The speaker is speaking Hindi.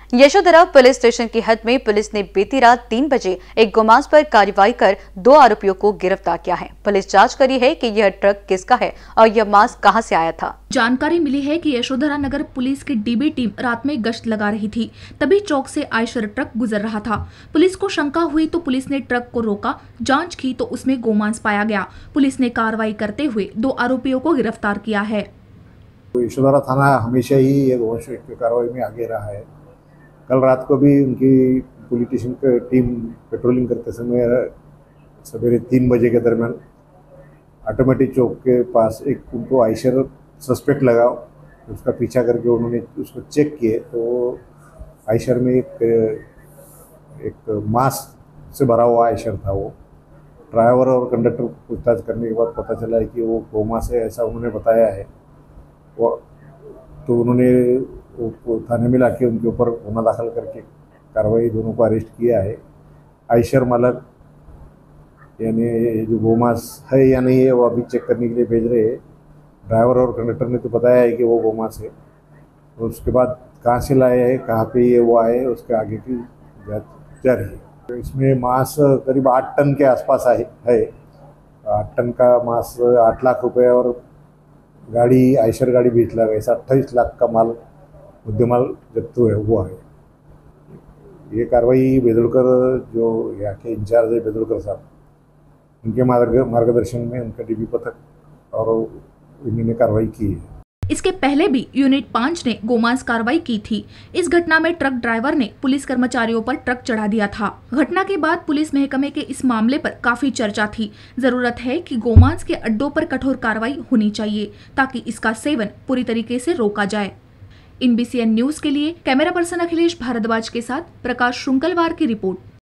यशोधरा पुलिस स्टेशन की हद में पुलिस ने बीती रात 3 बजे एक गोमांस पर कार्रवाई कर 2 आरोपियों को गिरफ्तार किया है। पुलिस जांच करी है कि यह ट्रक किसका है और यह मांस कहां से आया था। जानकारी मिली है कि यशोधरा नगर पुलिस की डीबी टीम रात में गश्त लगा रही थी, तभी चौक से आयशर ट्रक गुजर रहा था। पुलिस को शंका हुई तो पुलिस ने ट्रक को रोका, जांच की तो उसमें गोमांस पाया गया। पुलिस ने कार्रवाई करते हुए 2 आरोपियों को गिरफ्तार किया है। यशोधरा थाना हमेशा ही ये गोवंश की कार्रवाई में आगे रहा है। कल रात को भी उनकी पुलिस स्टेशन की टीम पेट्रोलिंग करते समय सवेरे 3 बजे के दरमियान ऑटोमेटिक चौक के पास एक उनको आयशर सस्पेक्ट लगा। उसका पीछा करके उन्होंने उसको चेक किए तो आयशर में एक मांस से भरा हुआ आयशर था। वो ड्राइवर और कंडक्टर को पूछताछ करने के बाद पता चला है कि वो गोमांस है, ऐसा उन्होंने बताया है। वो तो उन्होंने थाने में लाके उनके ऊपर गुना दाखिल करके कार्रवाई दोनों को अरेस्ट किया है। आयशर मालक यानी जो गोमांस है या नहीं है वो अभी चेक करने के लिए भेज रहे हैं। ड्राइवर और कंडक्टर ने तो बताया है कि वो गोमांस है, और उसके बाद कहाँ से लाए हैं, कहाँ पे ये वो आए, उसके आगे की जांच जारी है। तो इसमें मांस करीब 8 टन के आसपास है। 8 टन का मांस 8 लाख रुपए और गाड़ी आयशर गाड़ी भी लगा, ऐसा 28 लाख का माल मुद्देमाल जब्त हुआ है। ये कार्रवाई बेदुलकर जो यहाँ के इंचार्ज है बेदुलकर साहब, उनके मार्गदर्शन में उनका डीबी पथक और इन्होंने कार्रवाई की है। इसके पहले भी यूनिट 5 ने गोमांस कार्रवाई की थी। इस घटना में ट्रक ड्राइवर ने पुलिस कर्मचारियों पर ट्रक चढ़ा दिया था। घटना के बाद पुलिस महकमे के इस मामले पर काफी चर्चा थी। जरूरत है कि गोमांस के अड्डों पर कठोर कार्रवाई होनी चाहिए ताकि इसका सेवन पूरी तरीके से रोका जाए। INBCN न्यूज के लिए कैमरा पर्सन अखिलेश भारद्वाज के साथ प्रकाश शुंकलवार की रिपोर्ट।